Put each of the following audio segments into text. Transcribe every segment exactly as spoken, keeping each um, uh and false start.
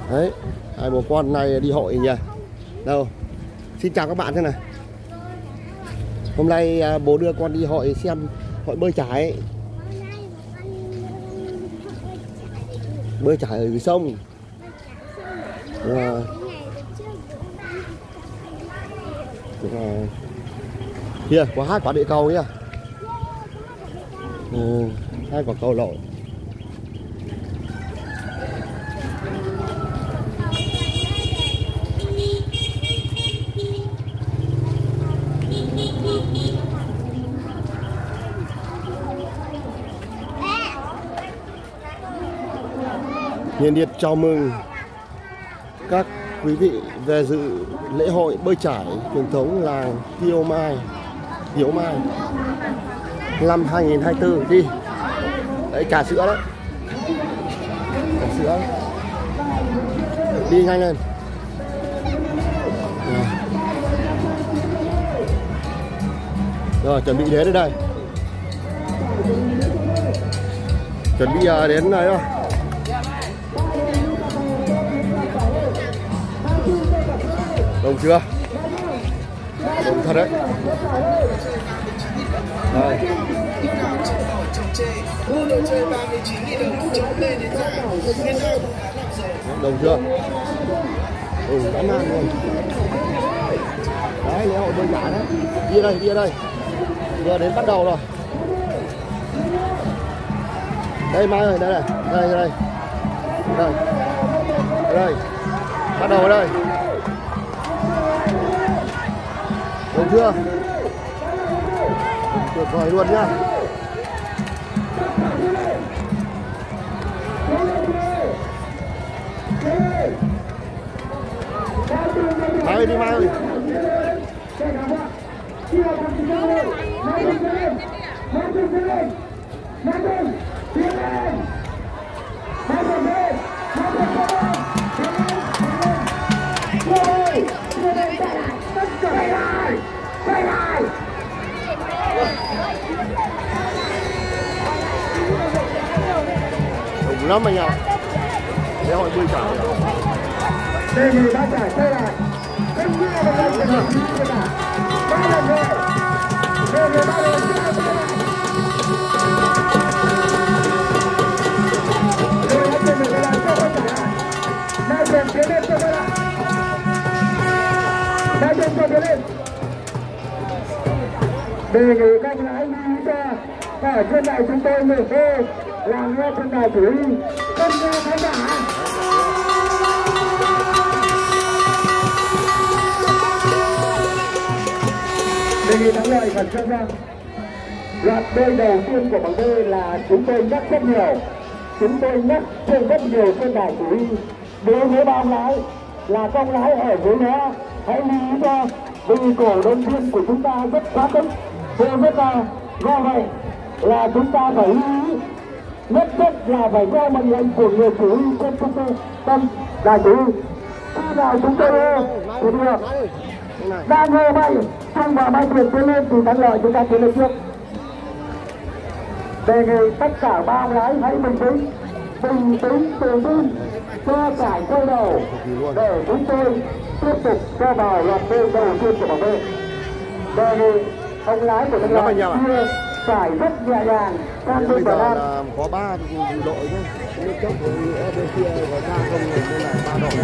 Đấy, hai bố con này đi hội nhỉ. Đâu? Xin chào các bạn thế này. Hôm nay bố đưa con đi hội xem hội bơi chải. Bơi chải ở dưới sông. À. Kia có hai quả địa cầu nhá. Ừ, hai quả cầu lỗ. Nhiệt liệt chào mừng các quý vị về dự lễ hội bơi chải truyền thống làng Kiêu Mai, Hiếu Mai năm hai nghìn không trăm hai mươi tư. Đi. Đấy, trà sữa đấy. Trà sữa. Đi nhanh lên. Rồi, chuẩn bị đến đây đây. Chuẩn bị đến đây rồi. Đông chưa? Đông thật đấy. Đây. Đông chưa? Ừ, dã man luôn. Đấy, lễ hội bơi chải đấy. Đi đây, đi đây. Vừa đến bắt đầu rồi. Đây Mai ơi, đây này. Đây, đây. Đây. Đây. Bắt đầu ở đây. Được chưa? Tuyệt vời luôn nhá. Mai ơi, đi Mai ơi. Đúng lắm anh ạ. Lễ hội bơi chải. Đây người ta chải quay lại. Em như là một lần của mình như là ba lần rồi. Đây người ta lên. Đây hãy tìm được cái này cho con chải lại. Mai dần tiến lên cho con lại. Mai dần cho tiến lên. Đề nghị các lái đi ra. Ở trên này chúng tôi người phê là nghe trên đài chủ huy không nghe khán giả. Đề nghị thắng lợi phần sân ra. Loạt bơi đầu tiên của bảng bơi là chúng tôi nhắc rất nhiều, chúng tôi nhắc trên rất nhiều trên đài chủ huy. Đối với ba ông lái là con lái ở dưới đó hãy lưu ý cho, vì cổ động viên của chúng ta rất quá tính, vô rất là do vậy là chúng ta phải lưu ý nhất nhất là phải theo mệnh lệnh của người chủ huy trên trung tâm tâm đài chủ huy. Khi nào chúng tôi thì được đang ngồi bay trong và bay thuyền tiến lên thì thắng lợi chúng ta tiến lên trước. Đề nghị tất cả ba ông lái hãy bình tĩnh, bình tĩnh tự tin cho giải câu đầu để chúng tôi tiếp tục cho vào loạt bơi đầu tiên của bảng bơi. Đề nghị ông lái của thằng lái kia phải rất nhẹ nhàng. Bây giờ là có ba đội nhé. Nước chốc của bên kia có ba không này, đây là ba đội.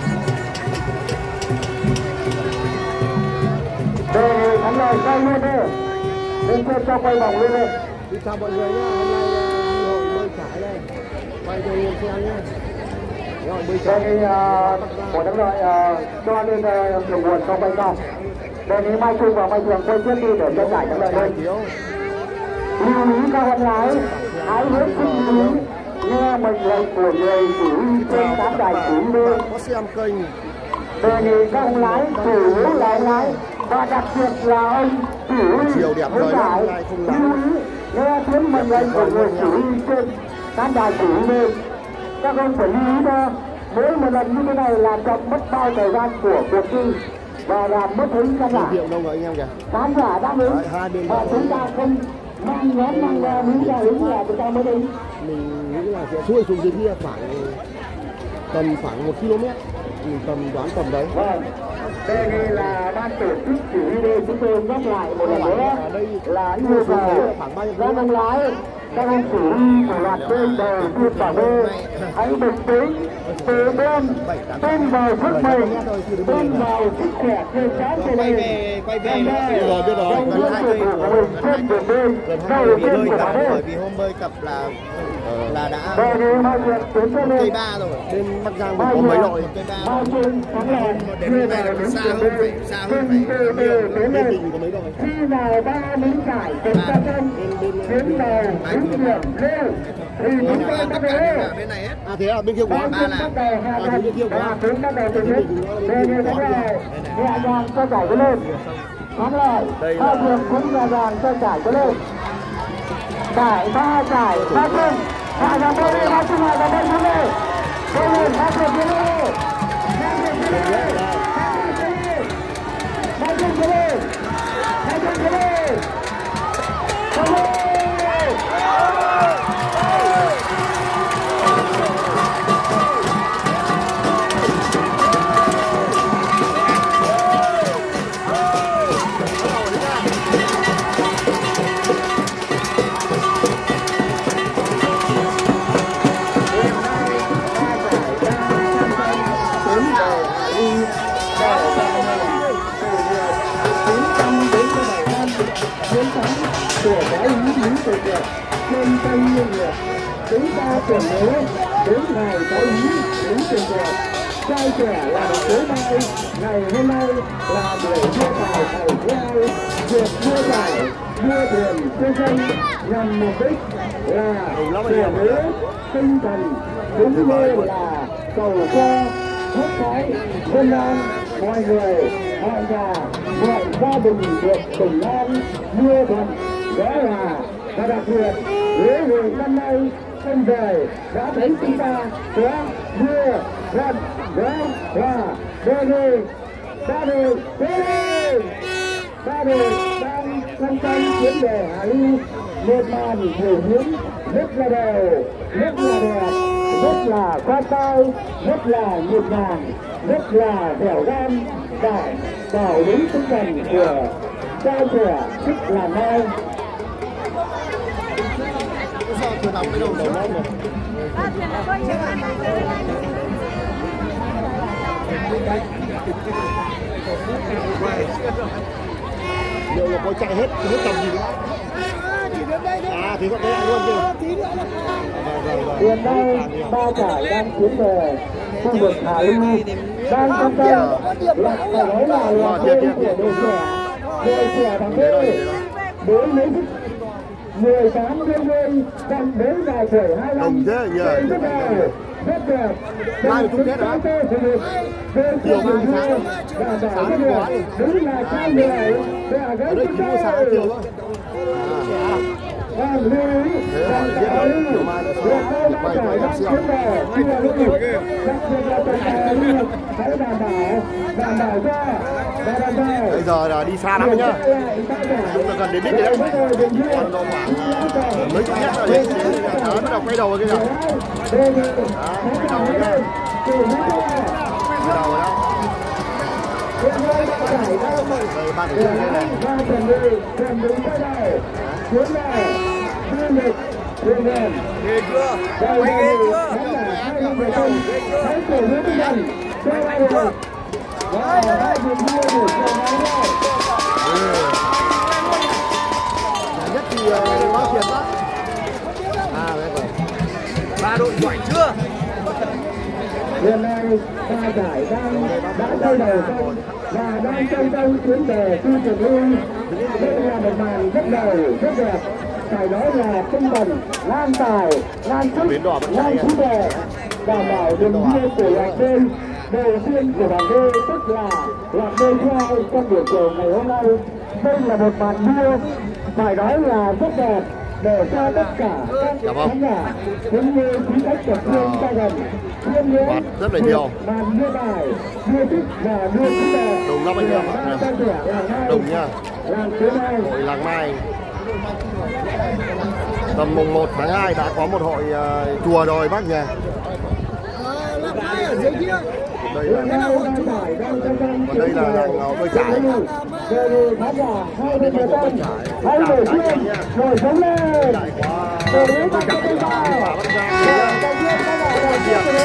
Đề thắng lợi quay luôn đi. Bên kia cho quay vòng luôn đi. Xin chào mọi người nhé. Hôm nay đi hội bơi chải đây. Quay cho anh em xem nhé. Rồi bơi chải. Đề nghị của thắng lợi cho lên thượng nguồn cho quay sau. Đề nghị Mai Trung và Mai Trường quay trước đi để cho giải thắng lợi lên. Lưu ý các bạn lái hãy hết sức lưu ý nghe mệnh lệnh của người chủ huy trên khán đài chủ huy. Có xem kênh. Đề nghị các ông lái chủ yếu là ông lái và đặc biệt là ông chủ huy với giải lưu ý nghe tiếng mệnh lệnh của người chủ huy trên khán đài chủ huy. Các ông phải lưu ý cho mỗi một lần như thế này làm chậm mất bao thời gian của cuộc thi và làm mất hứng khán giả. Khán giả đã đứng và chúng ta không mang nhóm mang hướng ra hướng là chúng ta mới đi. Mình nghĩ là sẽ xuôi xuống dưới kia khoảng tầm khoảng một ki lô mét, mình tầm đoán tầm đấy. Vâng, đây là ban tổ chức chỉ huy đê, chúng tôi nhắc lại một lần nữa là yêu cầu ra năng lái các ông chỉ huy của loạt bên đầu tiên bảo đê hãy bình tĩnh, từ bên tin vào sức mình, tin vào sức khỏe tươi sáng của mình. Quay về nó Biết rồi, biết rồi. Gần hai cây trên đường bơi đầu tiên của bảo đê. bởi vì hôm bơi cập là là đã Về đi mai chuyện tuyến cho cây lên. ba rồi. Bên Bắc Giang có mấy đội? Cây ba. Mai chuyện thắng lợi Đến đưa hôm nay vào là đến xa đường hơn bơi. phải xa hơn Trên phải từ từ tiến Bên lên. Bình có mấy đội? Khi nào ba miếng giải cùng ta chân đến đầu đến điểm lêu thì chúng ta tất bắt cả đều đầu. là bên này hết. À thế à, bên kia có. Ba ba chúng là- bắt đầu hạ À, thân, bên kia có. ba chúng bắt đầu từ hết. Về đi thắng lợi, nhẹ nhàng cho giải cái lên. Thắng lợi, Đây ba là- trường cũng nhẹ nhàng cho giải cái lên. Giải ba giải ba chân, hạ ra bên đi, ba chân hạ ra bên thắng lợi. Đây lên, ba trường cái lên. Ba trường cái lên. Ba trường cái lên. Ba trường cái lên. Ba trường cái lên. Của cái ý nghĩ từ việc trên tay nhiên nghiệp chúng ta tưởng nhớ đến ngày có ý đến từ việc trai trẻ là tối nay ngày hôm nay là buổi đua tài thầy theo việc đua tài đua thuyền cho dân nhằm mục đích là tưởng nhớ tinh thần đúng như là cầu cho hết khói dân an mọi người mọi nhà mọi gia đình được bình an mưa thuận đó là và đặc biệt lễ hội năm nay xuân về đã thấy chúng ta có mưa thuận đó là đôi đôi ba đôi ba đôi ba đôi đang song song tiến về hạ lưu một màn biểu diễn rất là đều rất là đẹp rất là khoan tay rất là nhịp nhàng rất là dẻo dai để bảo đúng tinh thần của trai trẻ thích làm ngay. Thuyền nằm cái đầu trước. Liệu là có chạy hết hết tầm gì nữa? À thì có đây luôn chứ. Hiện nay ba giải đang tiến về khu vực Hạ Lưu đang quan tâm là phải nói là là bên của đội trẻ đội trẻ thằng B đối với mười tám viên viên còn bốn vài tuổi hai năm Đồng thế nhờ. rất đẹp rất đẹp Mai chung kết hả? Chiều mai sáng. Sáng đi quá đi. đúng là trai người Ở đây chỉ mua sáng chiều thôi. À. Vâng, lưu ý rằng tại đây việc câu ba giải đang tiến về khi là lưu đặc biệt là tuần hè lưu hãy đảm bảo đảm bảo cho và đảm bảo Bây giờ là đi xa lắm rồi nhá. Chúng ta gần đến đích rồi đấy. Còn độ khoảng mấy chục mét rồi đấy. Đó, bắt đầu quay đầu rồi kia kìa. Đó, quay đầu rồi kia. Quay đầu rồi đó. Đây, ban tổ chức đây này. Ba tuần đi, tuần đúng tới đây. Chuyến này, du lịch, thuyền đèn. Ghê chưa? Đây Quay là ghê người chưa? khán giả hai mươi người dân, hãy cổ vũ tinh thần cho hai người. Và hai người mua được cho hai người. Giá nhất thì uh, bao tiền đó. À, đấy rồi. Ba đội giỏi chưa? Hiện nay ba giải đang đã quay đầu xong và đang trong trong tiến về khu trường lưu. Đây là một màn rất đầu rất đẹp, phải nói là tinh thần lan tài lan sức lan trí tuệ đảm bảo đường đua của loạt đê đầu tiên của bảng đê tức là loạt đê thứ hai trong buổi chiều ngày hôm nay. Đây là một màn đua phải nói là rất đẹp để cho tất cả các khán giả cũng như quý khách tập phương ra gần chiêm ngưỡng rất là nhiều. màn đua tài đua thích và đua trí tuệ. Đồng năm anh em ạ. Đồng nha. Làng thứ hai Hội Làng Mai. Tầm mùng một tháng hai đã có một hội uh, chùa rồi bác nhỉ? đây là còn đây là làng uh, bơi trải. Về khán giả hai bên bờ sông, hãy nổi tiếng, nổi sống lên. Để đến các cái vào. Đầu tiên các bạn là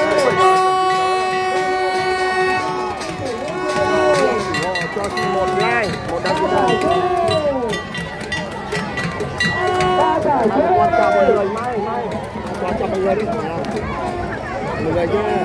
cho xin một like, một đăng ký kênh. ba giải Mai quan trọng mọi người, mai mai quan trọng mọi người đi, mọi người nha.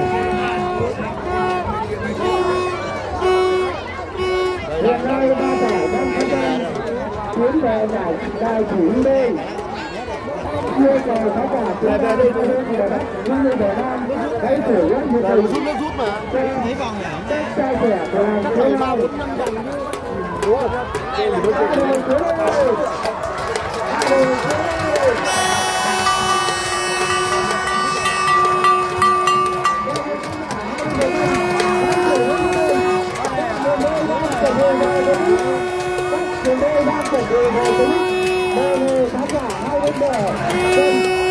Hiện nay ba giải đang tham gia chuyến về giải đại chủ B. Yêu cầu khán giả từ đây đến về Bắc, cũng như về Nam, hãy thử rất nhiệt tình. Rút nước rút mà. Thấy vòng nhỉ? Các trai trẻ của làng Chắc Quế là ba Long. bốn năm vòng nữa. Đúng rồi. Đây là đối Hai tượng. đội Quế Long. Hai đội Quế Long. Chúng tôi đang chuẩn bị về tới đề nghị khán giả hai bên bờ